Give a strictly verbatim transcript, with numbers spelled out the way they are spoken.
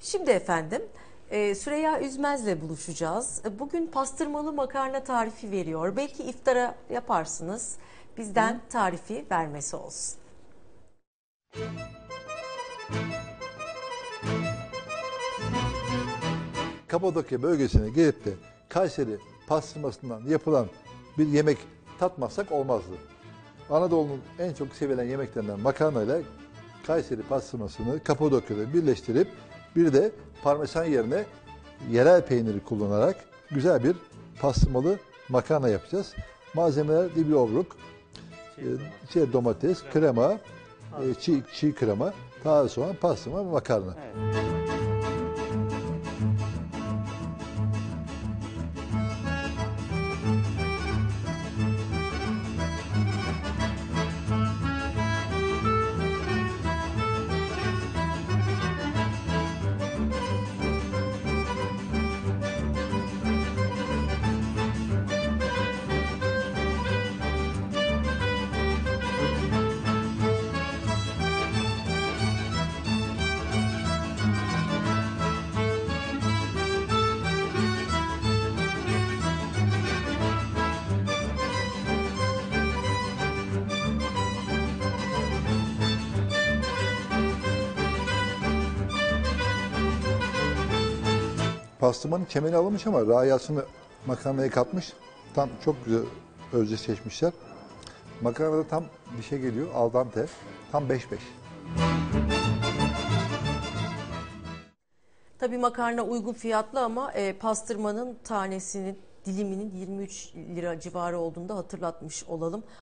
Şimdi efendim e, Süreyya Üzmez'le buluşacağız. E, Bugün pastırmalı makarna tarifi veriyor. Belki iftara yaparsınız. Bizden tarifi vermesi olsun. Kapadokya bölgesine gelip de Kayseri pastırmasından yapılan bir yemek tatmazsak olmazdı. Anadolu'nun en çok sevilen yemeklerinden makarna ile Kayseri pastırmasını Kapadokya'da birleştirip bir de parmesan yerine yerel peyniri kullanarak güzel bir pastırmalı makarna yapacağız. Malzemeler dibi obruk, e, şey, domates, krema, e, çiğ, çiğ krema, taze soğan, pastırma ve makarna. Evet. Pastırmanın kemeri alınmış ama rayasını makarnaya katmış. Tam çok güzel özdeşleşmişler. Makarnada tam bir şey geliyor, al dente. Tam beş beş. Tabii makarna uygun fiyatlı ama e, pastırmanın tanesinin diliminin yirmi üç lira civarı olduğunu da hatırlatmış olalım.